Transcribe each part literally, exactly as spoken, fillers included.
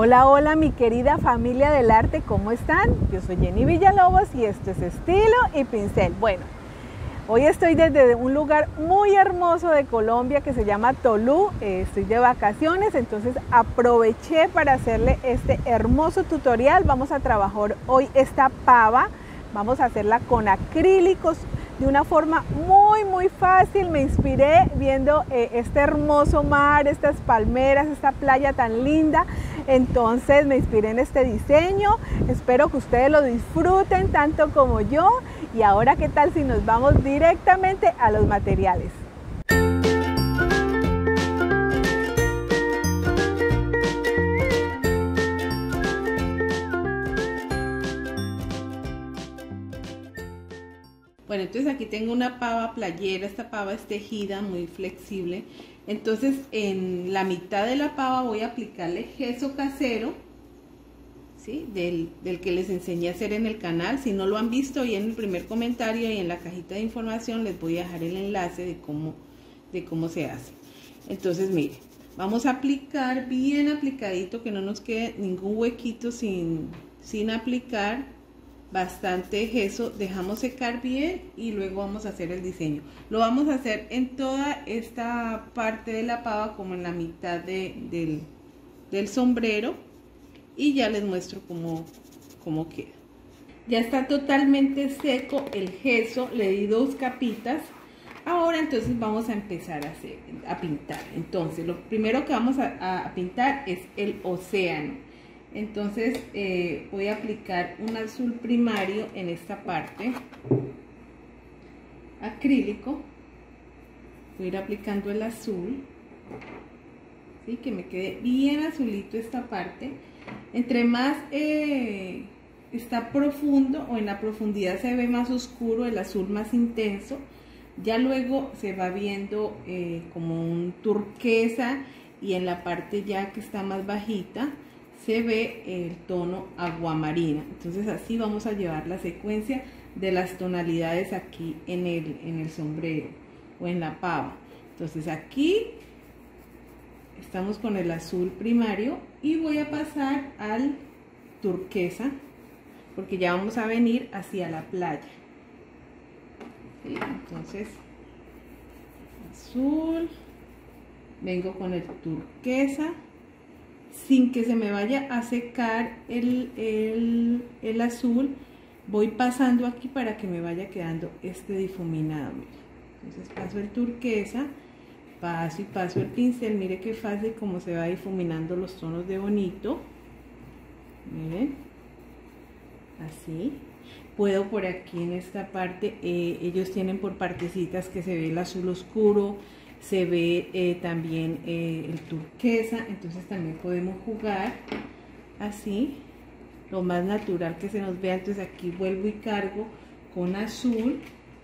Hola, hola mi querida familia del arte, ¿cómo están? Yo soy Jenny Villalobos y esto es Estilo y Pincel. Bueno, hoy estoy desde un lugar muy hermoso de Colombia que se llama Tolú. Eh, estoy de vacaciones, entonces aproveché para hacerle este hermoso tutorial. Vamos a trabajar hoy esta pava, vamos a hacerla con acrílicos de una forma muy muy fácil. Me inspiré viendo eh, este hermoso mar, estas palmeras, esta playa tan linda. Entonces me inspiré en este diseño. Espero que ustedes lo disfruten tanto como yo. Y ahora, ¿qué tal si nos vamos directamente a los materiales? Bueno, entonces aquí tengo una pava playera. Esta pava es tejida, muy flexible. Entonces en la mitad de la pava voy a aplicarle gesso casero, ¿sí? Del, del que les enseñé a hacer en el canal. Si no lo han visto, ahí en el primer comentario y en la cajita de información les voy a dejar el enlace de cómo, de cómo se hace. Entonces miren, vamos a aplicar bien aplicadito, que no nos quede ningún huequito sin, sin aplicar. Bastante gesso, dejamos secar bien y luego vamos a hacer el diseño. Lo vamos a hacer en toda esta parte de la pava, como en la mitad de, del, del sombrero, y ya les muestro cómo, cómo queda. Ya está totalmente seco el gesso, le di dos capitas. Ahora entonces vamos a empezar a, hacer, a pintar. Entonces lo primero que vamos a, a pintar es el océano. Entonces eh, voy a aplicar un azul primario en esta parte, acrílico. Voy a ir aplicando el azul, ¿sí? Que me quede bien azulito esta parte. Entre más eh, está profundo o en la profundidad se ve más oscuro, el azul más intenso. Ya luego se va viendo eh, como un turquesa, y en la parte ya que está más bajita se ve el tono aguamarina. Entonces así vamos a llevar la secuencia de las tonalidades aquí en el, en el sombrero o en la pava. Entonces aquí estamos con el azul primario y voy a pasar al turquesa, porque ya vamos a venir hacia la playa, ¿sí? Entonces azul, vengo con el turquesa, sin que se me vaya a secar el, el, el azul. Voy pasando aquí para que me vaya quedando este difuminado. Entonces paso el turquesa, paso y paso el pincel. Mire qué fácil como se va difuminando los tonos de bonito. Miren, así. Puedo por aquí en esta parte, eh, ellos tienen por partecitas que se ve el azul oscuro, se ve eh, también eh, el turquesa. Entonces también podemos jugar así, lo más natural que se nos vea. Entonces aquí vuelvo y cargo con azul,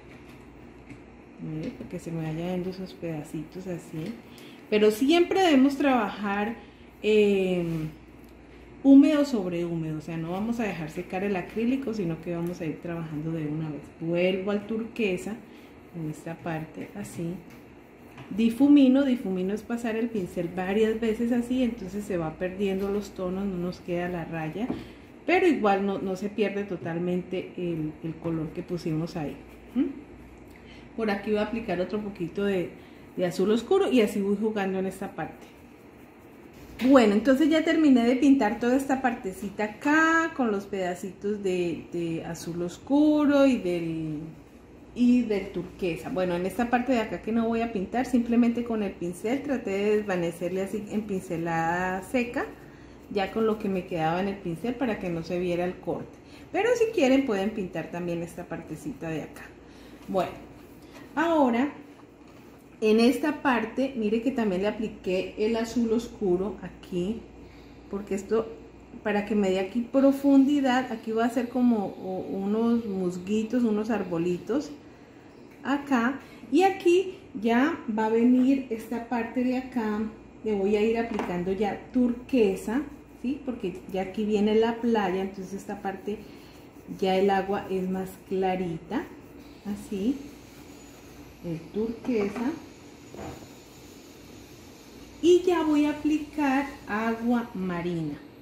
mire, para que se me vaya viendo esos pedacitos así. Pero siempre debemos trabajar eh, húmedo sobre húmedo, o sea, no vamos a dejar secar el acrílico, sino que vamos a ir trabajando de una vez. Vuelvo al turquesa en esta parte así. Difumino, difumino es pasar el pincel varias veces así, entonces se va perdiendo los tonos, no nos queda la raya, pero igual no, no se pierde totalmente el, el color que pusimos ahí. ¿Mm? Por aquí voy a aplicar otro poquito de, de azul oscuro y así voy jugando en esta parte. Bueno, entonces ya terminé de pintar toda esta partecita acá con los pedacitos de, de azul oscuro y del... y del turquesa. Bueno, en esta parte de acá que no voy a pintar, simplemente con el pincel traté de desvanecerle así en pincelada seca, ya con lo que me quedaba en el pincel, para que no se viera el corte. Pero si quieren pueden pintar también esta partecita de acá. Bueno, ahora en esta parte, mire que también le apliqué el azul oscuro aquí, porque esto, para que me dé aquí profundidad, aquí voy a hacer como unos musguitos, unos arbolitos acá, y aquí ya va a venir esta parte de acá. Le voy a ir aplicando ya turquesa, ¿sí? Porque ya aquí viene la playa, entonces esta parte ya el agua es más clarita, así, el turquesa. Y ya voy a aplicar agua marina.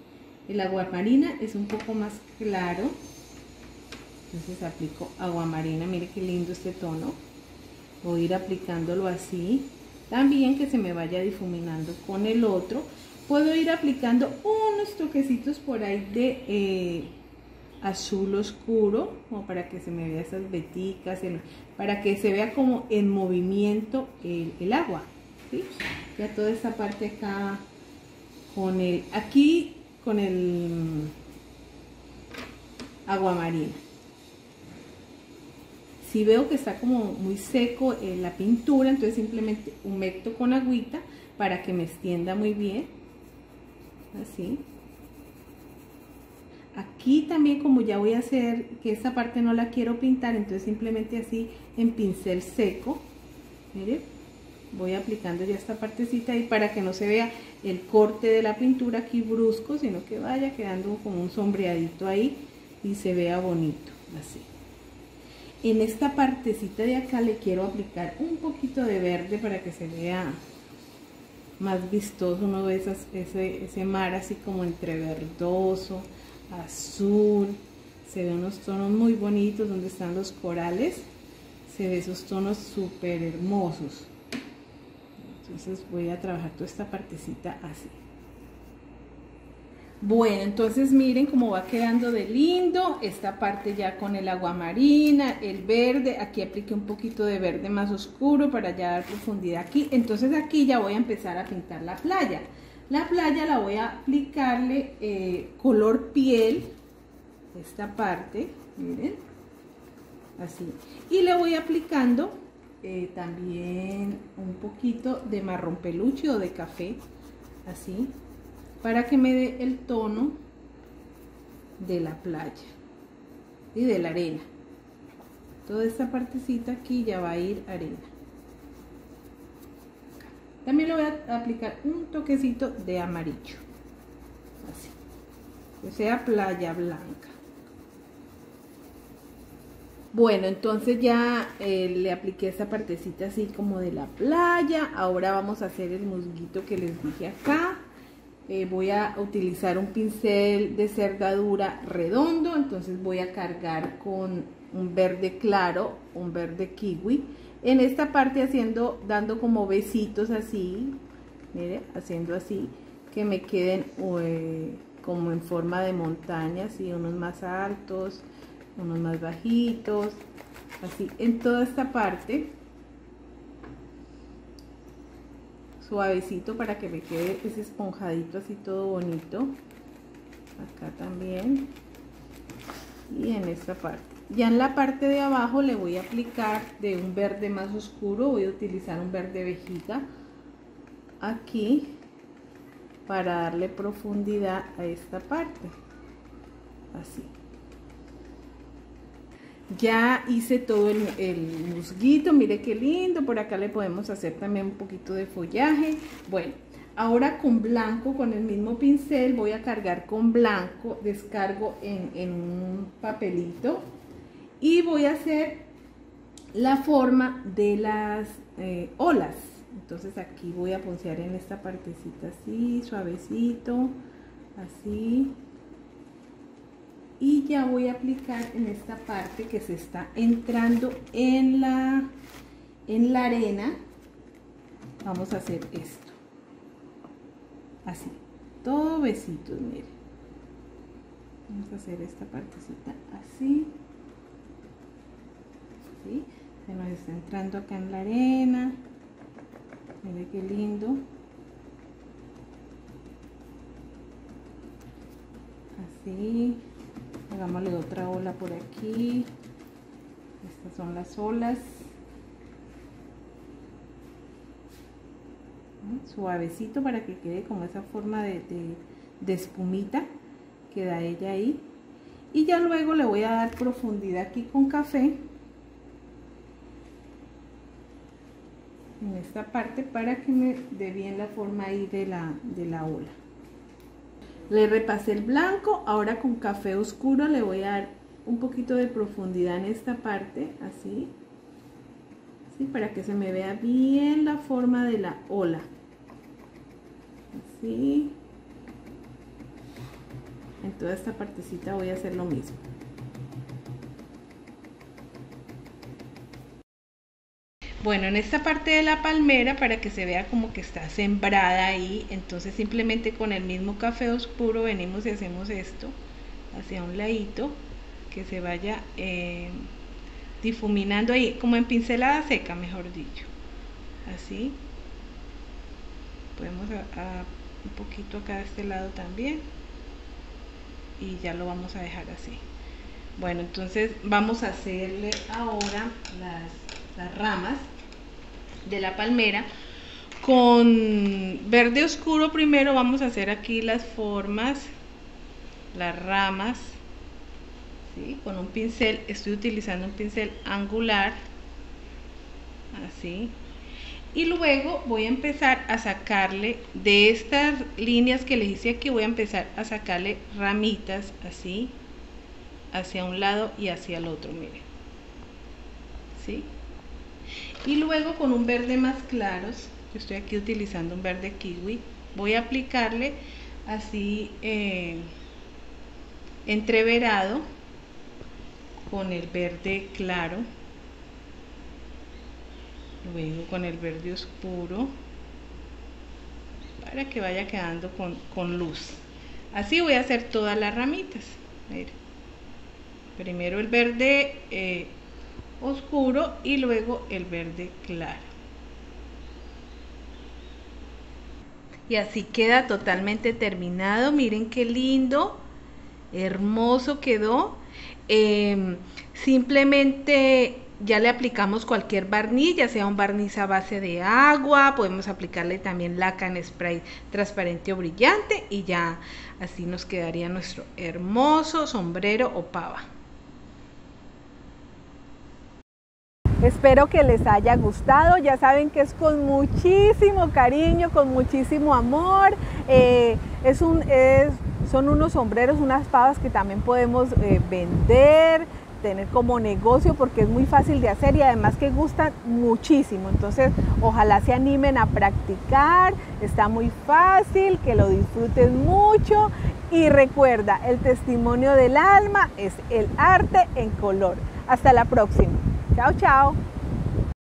El aguamarina es un poco más claro, entonces aplico aguamarina. Mire qué lindo este tono. Voy a ir aplicándolo así, también que se me vaya difuminando con el otro. Puedo ir aplicando unos toquecitos por ahí de eh, azul oscuro, como para que se me vea esas veticas, el, para que se vea como en movimiento el, el agua, ¿sí? Ya toda esta parte acá con el, aquí con el aguamarina. Si veo que está como muy seco eh, la pintura, entonces simplemente humecto con agüita para que me extienda muy bien, así. Aquí también, como ya voy a hacer que esta parte no la quiero pintar, entonces simplemente así en pincel seco, miren, voy aplicando ya esta partecita ahí para que no se vea el corte de la pintura aquí brusco, sino que vaya quedando como un sombreadito ahí y se vea bonito, así. En esta partecita de acá le quiero aplicar un poquito de verde para que se vea más vistoso. Uno ve esas, ese, ese mar así como entre verdoso, azul, se ve unos tonos muy bonitos donde están los corales, se ve esos tonos súper hermosos. Entonces voy a trabajar toda esta partecita así. Bueno, entonces miren cómo va quedando de lindo esta parte ya con el aguamarina, el verde. Aquí apliqué un poquito de verde más oscuro para ya dar profundidad aquí. Entonces aquí ya voy a empezar a pintar la playa. La playa la voy a aplicarle eh, color piel, esta parte, miren, así. Y le voy aplicando eh, también un poquito de marrón peluche o de café, así, para que me dé el tono de la playa y de la arena. Toda esta partecita aquí ya va a ir arena. También le voy a aplicar un toquecito de amarillo, así, que sea playa blanca. Bueno, entonces ya eh, le apliqué esta partecita así como de la playa. Ahora vamos a hacer el musguito que les dije acá. Eh, voy a utilizar un pincel de cerdadura redondo, entonces voy a cargar con un verde claro, un verde kiwi, en esta parte haciendo, dando como besitos así, mire, haciendo así, que me queden eh, como en forma de montañas, y unos más altos, unos más bajitos, así, en toda esta parte. Suavecito para que me quede ese esponjadito así todo bonito. Acá también. Y en esta parte. Ya en la parte de abajo le voy a aplicar de un verde más oscuro. Voy a utilizar un verde vejiga. Aquí. Para darle profundidad a esta parte. Así. Ya hice todo el, el musguito, mire qué lindo. Por acá le podemos hacer también un poquito de follaje. Bueno, ahora con blanco, con el mismo pincel, voy a cargar con blanco. Descargo en, en un papelito y voy a hacer la forma de las eh, olas. Entonces aquí voy a poncear en esta partecita así, suavecito, así. Y ya voy a aplicar en esta parte que se está entrando en la, en la arena. Vamos a hacer esto. Así. Todo besitos, miren. Vamos a hacer esta partecita así. ¿Sí? Se nos está entrando acá en la arena. Miren qué lindo. Así. Hagámosle otra ola por aquí. Estas son las olas. Suavecito para que quede como esa forma de, de, de espumita que da ella ahí. Y ya luego le voy a dar profundidad aquí con café en esta parte para que me dé bien la forma ahí de la, de la ola. Le repasé el blanco, ahora con café oscuro le voy a dar un poquito de profundidad en esta parte, así, así para que se me vea bien la forma de la ola, así, En toda esta partecita voy a hacer lo mismo. Bueno, en esta parte de la palmera, para que se vea como que está sembrada ahí, entonces simplemente con el mismo café oscuro venimos y hacemos esto hacia un ladito, que se vaya eh, difuminando ahí, como en pincelada seca, mejor dicho. Así. Podemos a, a, un poquito acá de este lado también. Y ya lo vamos a dejar así. Bueno, entonces vamos a hacerle ahora las, las ramas de la palmera. Con verde oscuro primero vamos a hacer aquí las formas, las ramas, ¿sí? Con un pincel, estoy utilizando un pincel angular, así. Y luego voy a empezar a sacarle de estas líneas que les hice aquí, voy a empezar a sacarle ramitas así, hacia un lado y hacia el otro, miren, ¿sí? Y luego con un verde más claro, yo estoy aquí utilizando un verde kiwi, voy a aplicarle así eh, entreverado con el verde claro, luego con el verde oscuro, para que vaya quedando con, con luz. Así voy a hacer todas las ramitas. Miren. Primero el verde eh, oscuro y luego el verde claro. Y así queda totalmente terminado. Miren qué lindo, hermoso quedó. Eh, simplemente ya le aplicamos cualquier barniz, ya sea un barniz a base de agua, podemos aplicarle también laca en spray transparente o brillante y ya así nos quedaría nuestro hermoso sombrero o pava. Espero que les haya gustado, ya saben que es con muchísimo cariño, con muchísimo amor, eh, es un, es, son unos sombreros, unas pavas que también podemos eh, vender, tener como negocio porque es muy fácil de hacer y además que gustan muchísimo, entonces ojalá se animen a practicar, está muy fácil, que lo disfruten mucho y recuerda, el testimonio del alma es el arte en color. Hasta la próxima. Chao, chao.